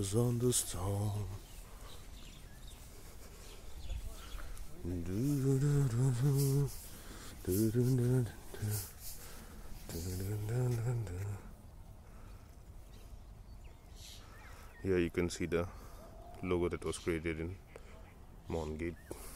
was on the storm. Here you can see the logo that was created in Mongate.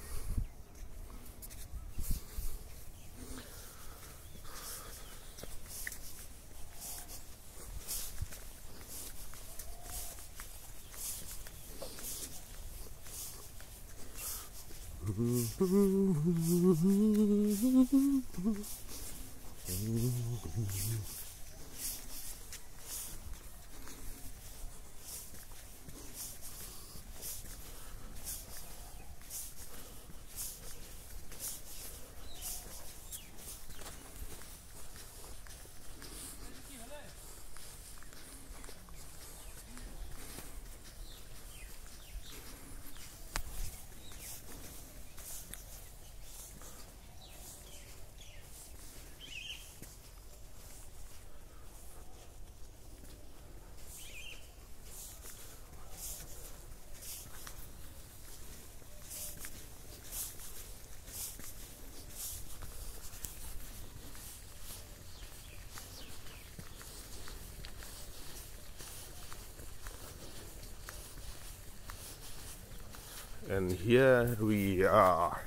And here we are.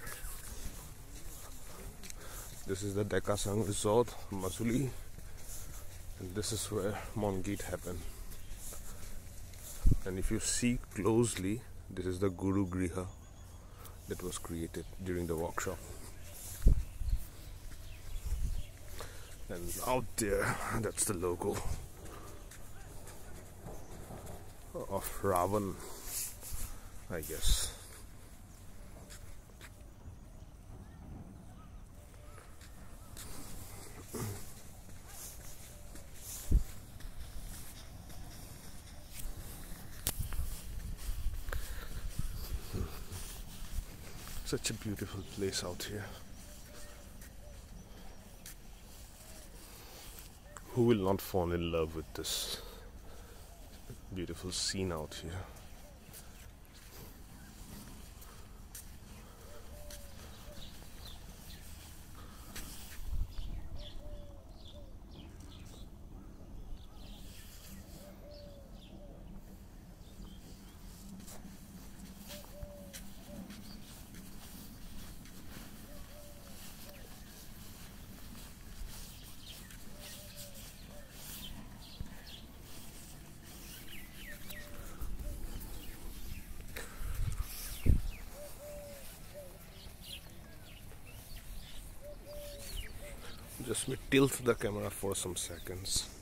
This is the Dekasang Resort, Masuli, and this is where Mongate happened. And if you see closely, this is the Guru Griha that was created during the workshop. And out there, that's the logo of Ravan, I guess. Such a beautiful place out here. Who will not fall in love with this beautiful scene out here? Just me tilt the camera for some seconds.